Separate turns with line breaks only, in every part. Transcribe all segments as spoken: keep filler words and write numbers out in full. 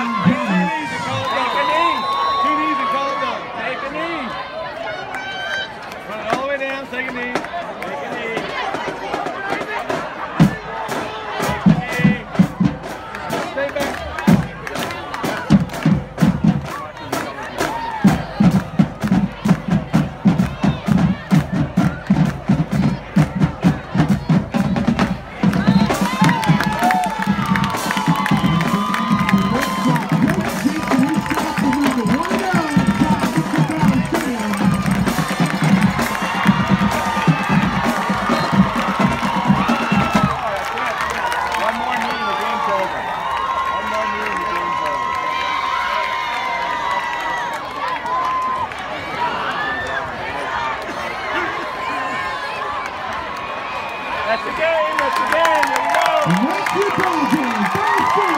Take a knee. Take a knee. Stay back. That's the game, that's the game, there we go!
What's your ball game? First four,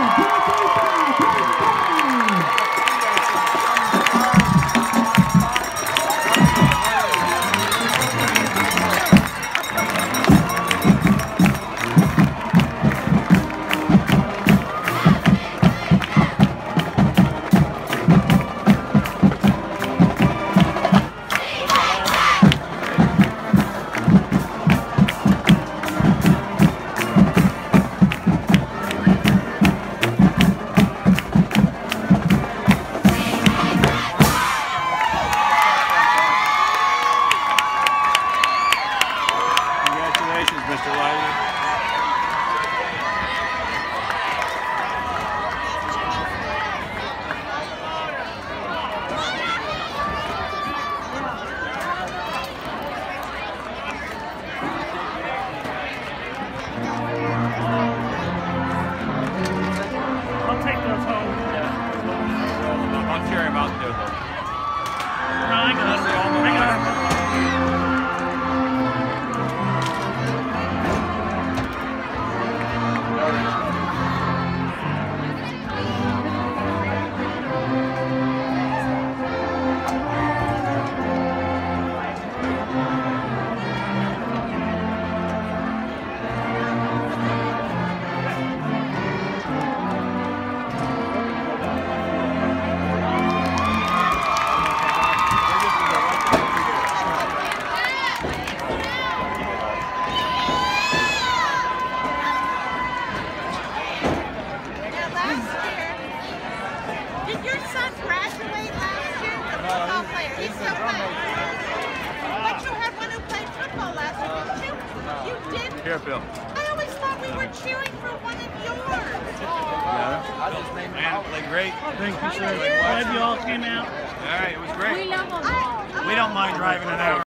Mister Leiser.
I'll take those home.
I'll carry him out there though.
No, I got it. I got it.
Here, Bill.
I always thought we were cheering for one of yours.
Yeah. Man, it played great.
Thank you, sir. Glad you all came out.
All right, it was great.
We love them all.
We don't mind driving an hour.